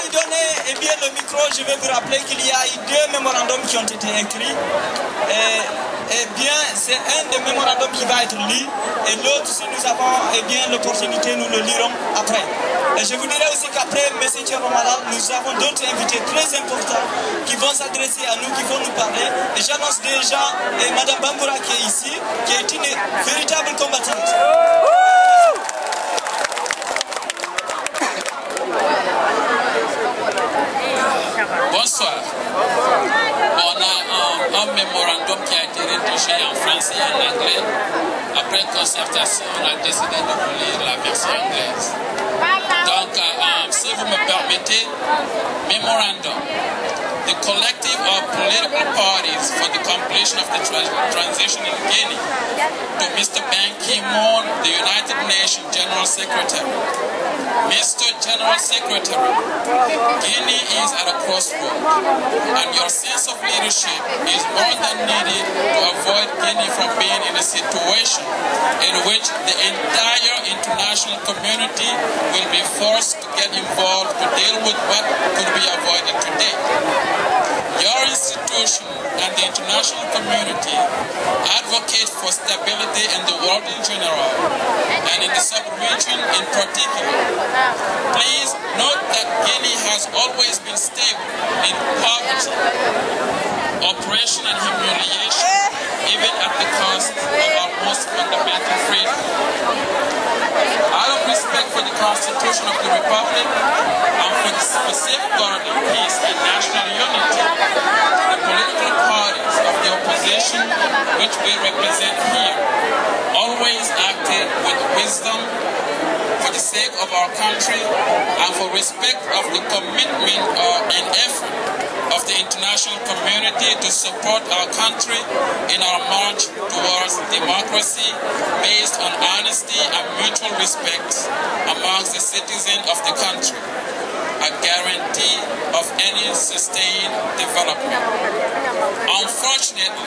lui donner le micro, je vais vous rappeler qu'il y a eu 2 mémorandums qui ont été écrits. C'est un des mémorandums qui va être lu et l'autre, si nous avons l'opportunité, nous le lirons après. Et je vous dirais aussi qu'après M. Thierno-Malal, nous avons d'autres invités très importants qui vont s'adresser à nous, qui vont nous parler. Et j'annonce déjà Mme Bamboura qui est ici, qui est une véritable combattante. Bonsoir. On a un mémorandum qui a été rédigé en français et en anglais. Après concertation, on a décidé de vous lire la version anglaise. Donc, si vous me permettez, memorandum. The collective of political parties for the completion of the transition in Guinea to Mr. Ban Ki-moon, the United Nations General Secretary. Mr. General Secretary, Guinea is at a crossroad, and your sense of leadership is more than needed to avoid Guinea from being in a situation in which the entire international community will be forced to get involved to deal with what could be avoided today. Your institution and the international community advocate for stability in the world in general and in the sub-region in particular. Please note that Guinea has always been stable in poverty, oppression and humiliation, even at the cost of our most fundamental freedom. Out of respect for the Constitution of the Republic and for safeguarding peace and national unity, the political parties of the opposition, which we represent here, always acted with wisdom for the sake of our country and for respect of the commitment and effort of the international community to support our country in our march towards democracy based on honesty and mutual respect amongst the citizens of the country, a guarantee of any sustained development. Unfortunately,